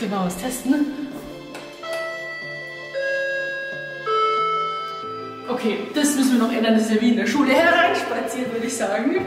genaues Testen. Okay, das müssen wir noch ändern, das ist ja wie in der Schule hereinspaziert, würde ich sagen.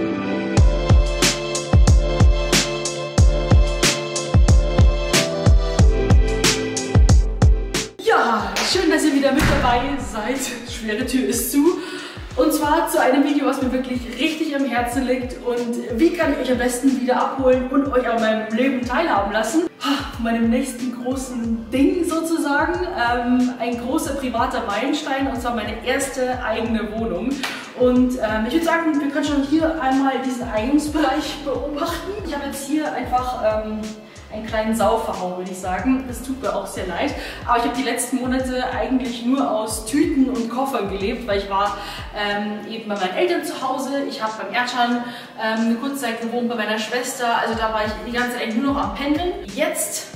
Ja, schön, dass ihr wieder mit dabei seid. Schwere Tür ist zu. Und zwar zu einem Video, was mir wirklich richtig am Herzen liegt. Und wie kann ich euch am besten wieder abholen und euch an meinem Leben teilhaben lassen? Meinem nächsten großen Ding sozusagen. Ein großer privater Meilenstein, und zwar meine erste eigene Wohnung. Und ich würde sagen, wir können schon hier einmal diesen Eingangsbereich beobachten. Ich habe jetzt hier einfach einen kleinen Sau verhauen, würde ich sagen. Das tut mir auch sehr leid. Aber ich habe die letzten Monate eigentlich nur aus Tüten und Koffern gelebt, weil ich war eben bei meinen Eltern zu Hause. Ich habe beim Erdschan eine kurze Zeit gewohnt bei meiner Schwester. Also da war ich die ganze Zeit nur noch am Pendeln. Jetzt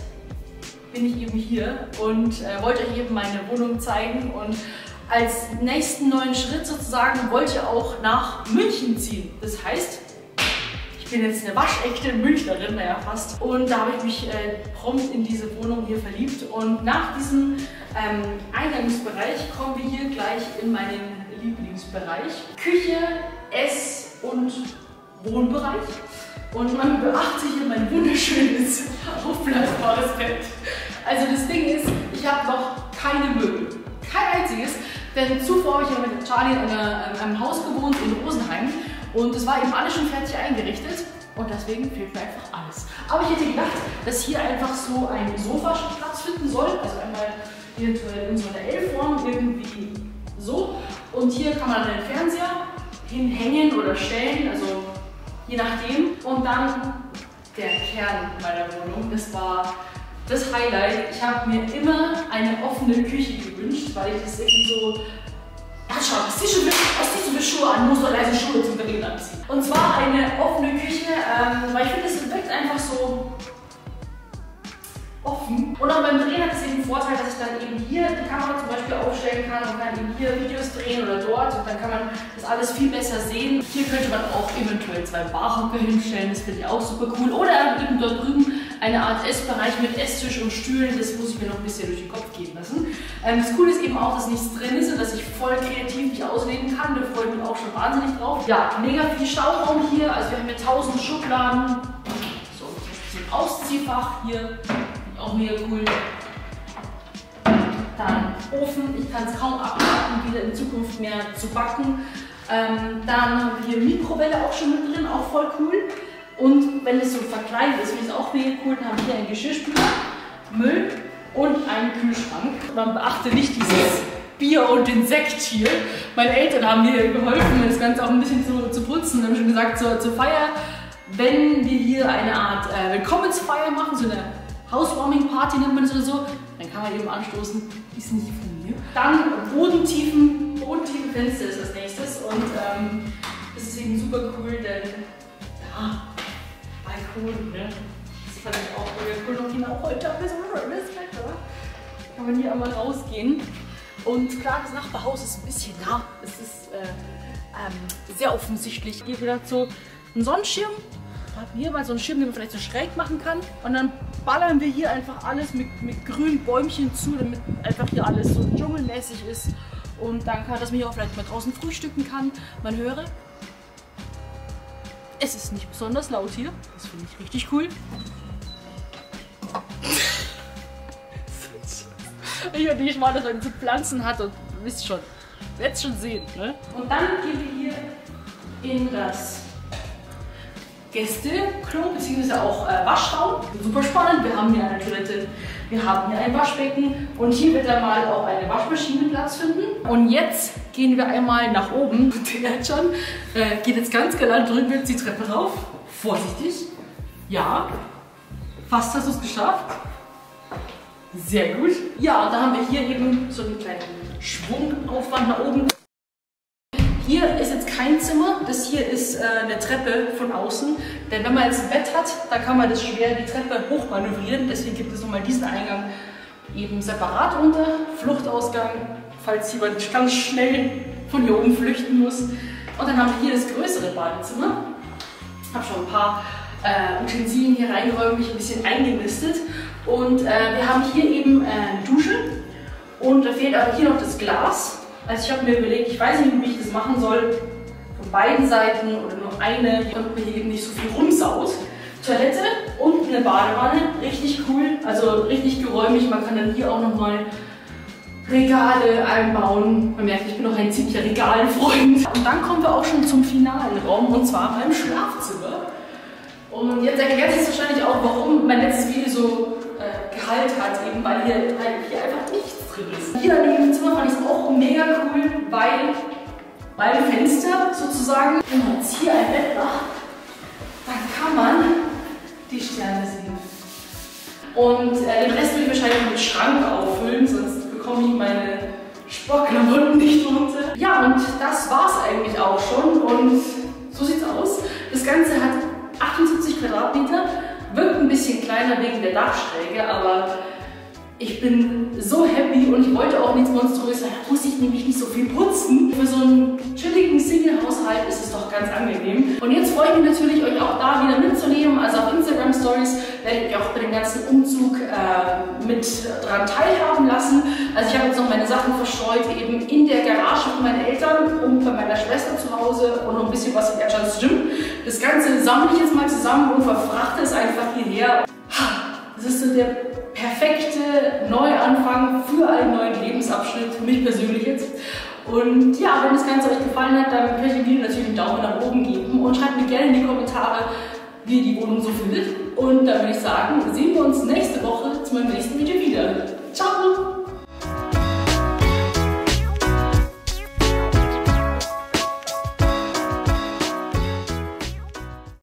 bin ich eben hier und wollte euch eben meine Wohnung zeigen. Und als nächsten neuen Schritt sozusagen wollte ich auch nach München ziehen. Das heißt, ich bin jetzt eine waschechte Münchnerin, naja fast. Und da habe ich mich prompt in diese Wohnung hier verliebt. Und nach diesem Eingangsbereich kommen wir hier gleich in meinen Lieblingsbereich. Küche, Ess- und Wohnbereich. Und man beachte hier mein wunderschönes, aufblasbares Bett. Also das Ding ist, ich habe noch keine Möbel. Kein einziges. Denn zuvor habe ich ja mit Charlie in einem Haus gewohnt in Rosenheim. Und es war eben alles schon fertig eingerichtet und deswegen fehlt mir einfach alles. Aber ich hätte gedacht, dass hier einfach so ein Sofa Platz finden soll. Also einmal eventuell in so einer L-Form, irgendwie so. Und hier kann man den Fernseher hinhängen oder stellen, also je nachdem. Und dann der Kern meiner Wohnung, das war das Highlight. Ich habe mir immer eine offene Küche gewünscht, weil ich das irgendwie so... Ja, schau, was ziehst du für Schuhe an? Du musst doch leise Schuhe zum Drehen anziehen. Und zwar eine offene Küche, weil ich finde, es wirkt einfach so offen. Und auch beim Drehen hat es eben den Vorteil, dass ich dann eben hier die Kamera zum Beispiel aufstellen kann und kann eben hier Videos drehen oder dort. Und dann kann man das alles viel besser sehen. Hier könnte man auch eventuell 2 Barhocker hinstellen, das finde ich auch super cool. Oder eben dort drüben eine Art Essbereich mit Esstisch und Stühlen, das muss ich mir noch ein bisschen durch den Kopf gehen lassen. Das Coole ist eben auch, dass nichts drin ist und dass ich voll kreativ mich ausleben kann. Da freue ich mich auch schon wahnsinnig drauf. Ja, mega viel Stauraum hier, also wir haben hier 1000 Schubladen. So, ein Ausziehfach hier, auch mega cool. Dann Ofen, ich kann es kaum abwarten, wieder in Zukunft mehr zu backen. Dann haben wir hier Mikrowelle auch schon mit drin, auch voll cool. Und wenn es so verkleidet ist, finde ich es auch mega cool, dann haben wir hier einen Geschirrspüler, Müll und einen Kühlschrank. Man beachte nicht dieses Bier und den Sekt hier. Meine Eltern haben mir geholfen, das Ganze auch ein bisschen zu putzen. Wir haben schon gesagt, zur Feier, wenn wir hier eine Art Willkommensfeier machen, so eine Housewarming-Party nennt man es oder so, dann kann man eben anstoßen, ist nicht von mir. Dann bodentiefen Fenster ist das nächstes und das ist eben super cool, denn ja, Balkon, ne? Das fand ich auch mega cool. Und genau heute haben wir so ein schönes Wetter. Kann man hier einmal rausgehen. Und klar, das Nachbarhaus ist ein bisschen nah. Es ist sehr offensichtlich. Hier wieder so ein Sonnenschirm. Wir haben hier mal so einen Schirm, den man vielleicht so schräg machen kann. Und dann ballern wir hier einfach alles mit grünen Bäumchen zu, damit einfach hier alles so dschungelmäßig ist. Und dann kann, dass man hier auch vielleicht mal draußen frühstücken kann. Man höre. Es ist nicht besonders laut hier. Das finde ich richtig cool. Ich finde nicht mal, dass man so Pflanzen hat und wisst schon. Werdet es schon sehen, ne? Und dann gehen wir hier in das Gästeklo bzw. auch Waschraum. Super spannend. Wir haben hier eine Toilette, wir haben hier ein Waschbecken und hier wird dann mal auch eine Waschmaschine Platz finden. Und jetzt gehen wir einmal nach oben. Der hat schon, geht jetzt ganz galant rückwärts die Treppe rauf. Vorsichtig. Ja, fast hast du es geschafft. Sehr gut. Ja, und da haben wir hier eben so einen kleinen Schwungaufwand nach oben. Hier ist jetzt kein Zimmer, das hier ist eine Treppe von außen. Denn wenn man jetzt ein Bett hat, da kann man das schwer die Treppe hochmanövrieren. Deswegen gibt es nochmal diesen Eingang eben separat unter. Fluchtausgang, falls jemand ganz schnell von hier oben flüchten muss. Und dann haben wir hier das größere Badezimmer. Ich habe schon ein paar Utensilien hier reingeräumt, mich ein bisschen eingenistet. Und wir haben hier eben eine Dusche und da fehlt aber hier noch das Glas. Also ich habe mir überlegt, ich weiß nicht, wie ich das machen soll, von beiden Seiten oder nur eine, damit man hier eben nicht so viel rumsaut. Toilette und eine Badewanne, richtig cool, also richtig geräumig. Man kann dann hier auch nochmal Regale einbauen. Man merkt, ich bin noch ein ziemlicher Regalfreund. Und dann kommen wir auch schon zum finalen Raum, und zwar beim Schlafzimmer. Und jetzt erklärt sich wahrscheinlich auch, warum mein letztes Video so Gehalt hat, eben weil hier einfach nichts drin ist. Hier in dem Zimmer fand ich es auch mega cool, weil beim Fenster sozusagen, wenn man jetzt hier ein Bett macht, dann kann man die Sterne sehen. Und den Rest will ich wahrscheinlich mit Schrank auffüllen, sonst bekomme ich meine Sportklamotten nicht runter. Ja, und das war es eigentlich auch schon. Und so sieht's aus. Das Ganze hat 78 Quadratmeter, wirkt ein bisschen kleiner wegen der Dachschräge, aber ich bin so happy und ich wollte auch nichts Monströses, da muss ich nämlich nicht so viel putzen. Für so einen chilligen Single-Haushalt ist es doch ganz angenehm. Und jetzt freue ich mich natürlich, euch auch da wieder mitzunehmen. Also auf Instagram Stories werde ich euch auch bei dem ganzen Umzug mit dran teilhaben lassen. Also ich habe jetzt noch meine Sachen verstreut, eben in der Garage von meinen Eltern und bei meiner Schwester zu Hause und noch ein bisschen was in Erschans Gym. Das Ganze sammle ich jetzt mal zusammen und verfrachte es einfach hierher. Das ist so der perfekte Neuanfang für einen neuen Lebensabschnitt, für mich persönlich jetzt. Und ja, wenn das Ganze euch gefallen hat, dann könnt ihr dem Video natürlich einen Daumen nach oben geben und schreibt mir gerne in die Kommentare, wie ihr die Wohnung so findet. Und dann würde ich sagen, sehen wir uns nächste Woche zu meinem nächsten Video wieder.